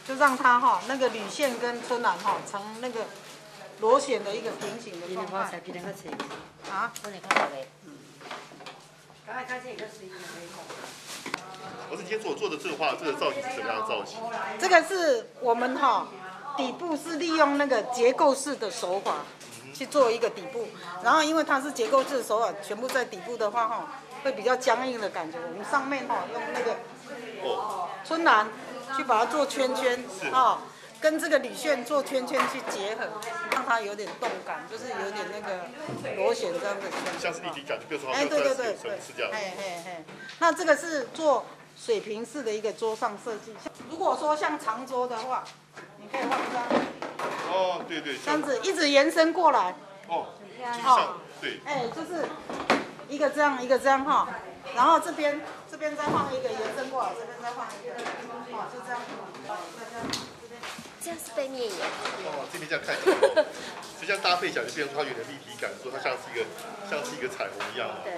就让它哈那个铝线跟春兰哈成那个螺旋的一个平行的状态。啊？ 我你看到没？刚才看这个是一个黑孔。 老师，今天所做的这个话，这个造型是什么样的造型？ 这个是我们哈底部是利用那个结构式的手法去做一个底部，然后因为它是结构式的手法，全部在底部的话哈会比较僵硬的感觉。我们上面哈用那个春兰去把它做圈圈啊。跟这个铝线做圈圈去结合，让它有点动感，就是有点那个螺旋这样子。 像是立体感，就比如说对对对， 是这样。 那这个是做水平式的一个桌上设计。如果说像长桌的话，你可以放这样。 哦，对对。 这样子一直延伸过来。 哦，就像对。 就是一个这样一个这样哈，然后这边再放一个延伸过来，这边再放一个，哦，就这样，再这样。 这样是背面耶。 哦，这边这样看起来，就这样搭配起来就变成它有点立体感，说它像是一个彩虹一样。 对。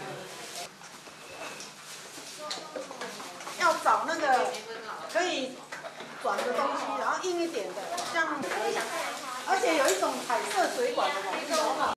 要找那个可以转的东西，然后硬一点的，像，而且有一种彩色水管的。